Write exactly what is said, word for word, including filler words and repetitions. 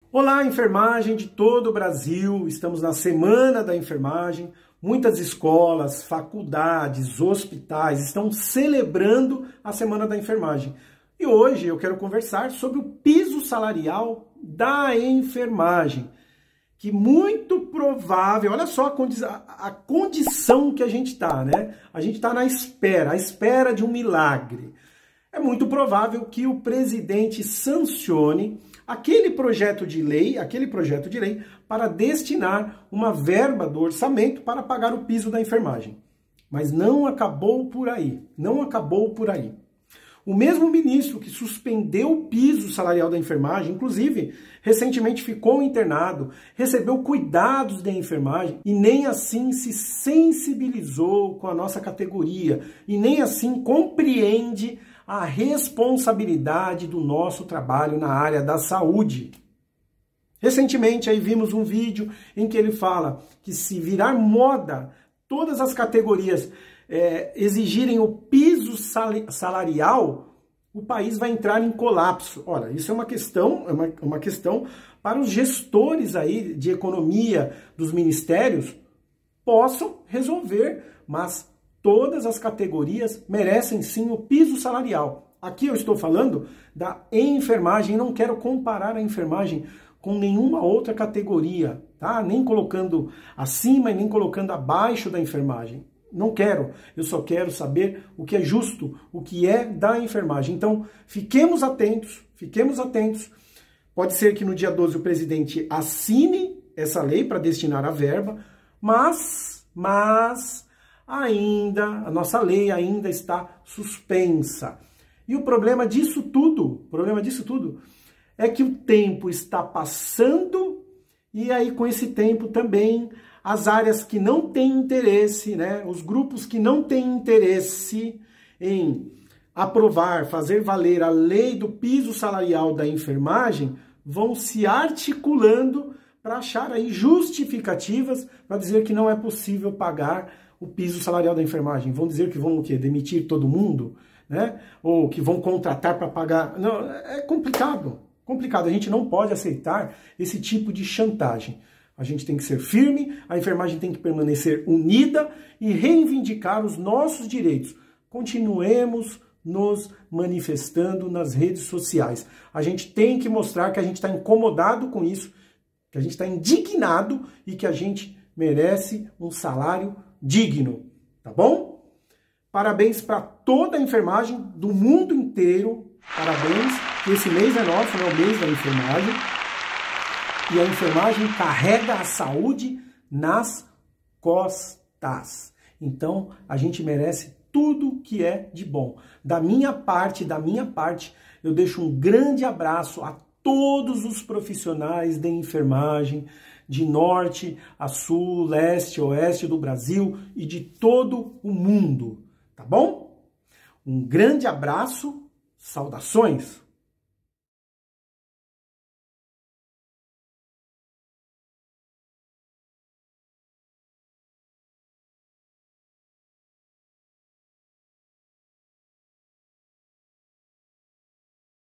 Olá, enfermagem de todo o Brasil, estamos na Semana da Enfermagem. Muitas escolas, faculdades, hospitais estão celebrando a Semana da Enfermagem. E hoje eu quero conversar sobre o piso salarial da enfermagem, que muito provável, olha só a, condi a condição que a gente está, né? A gente está na espera, à espera de um milagre. É muito provável que o presidente sancione aquele projeto de lei, aquele projeto de lei para destinar uma verba do orçamento para pagar o piso da enfermagem. Mas não acabou por aí, não acabou por aí. O mesmo ministro que suspendeu o piso salarial da enfermagem, inclusive, recentemente ficou internado, recebeu cuidados da enfermagem e nem assim se sensibilizou com a nossa categoria e nem assim compreende a responsabilidade do nosso trabalho na área da saúde. Recentemente aí vimos um vídeo em que ele fala que se virar moda todas as categorias é, exigirem o piso salarial, o país vai entrar em colapso. Olha, isso é uma questão, é uma, uma questão para os gestores aí de economia dos ministérios possam resolver, mas todas as categorias merecem sim o piso salarial. Aqui eu estou falando da enfermagem, não quero comparar a enfermagem com nenhuma outra categoria, tá? Nem colocando acima e nem colocando abaixo da enfermagem. Não quero, eu só quero saber o que é justo, o que é da enfermagem. Então, fiquemos atentos, fiquemos atentos. Pode ser que no dia doze o presidente assine essa lei para destinar a verba, mas, mas... ainda, a nossa lei ainda está suspensa. E o problema disso tudo, o problema disso tudo, é que o tempo está passando e aí com esse tempo também as áreas que não têm interesse, né, os grupos que não têm interesse em aprovar, fazer valer a lei do piso salarial da enfermagem, vão se articulando para achar aí justificativas para dizer que não é possível pagar o piso salarial da enfermagem. Vão dizer que vão o quê? Demitir todo mundo? Né? Ou que vão contratar para pagar? Não, é complicado. Complicado. A gente não pode aceitar esse tipo de chantagem. A gente tem que ser firme, a enfermagem tem que permanecer unida e reivindicar os nossos direitos. Continuemos nos manifestando nas redes sociais. A gente tem que mostrar que a gente está incomodado com isso, que a gente está indignado e que a gente merece um salário digno, tá bom? Parabéns para toda a enfermagem do mundo inteiro. Parabéns, que esse mês é nosso, né? O mês da enfermagem. E a enfermagem carrega a saúde nas costas. Então, a gente merece tudo que é de bom. Da minha parte, da minha parte, eu deixo um grande abraço a todos os profissionais de enfermagem, de norte a sul, leste, oeste do Brasil e de todo o mundo, tá bom? Um grande abraço, saudações!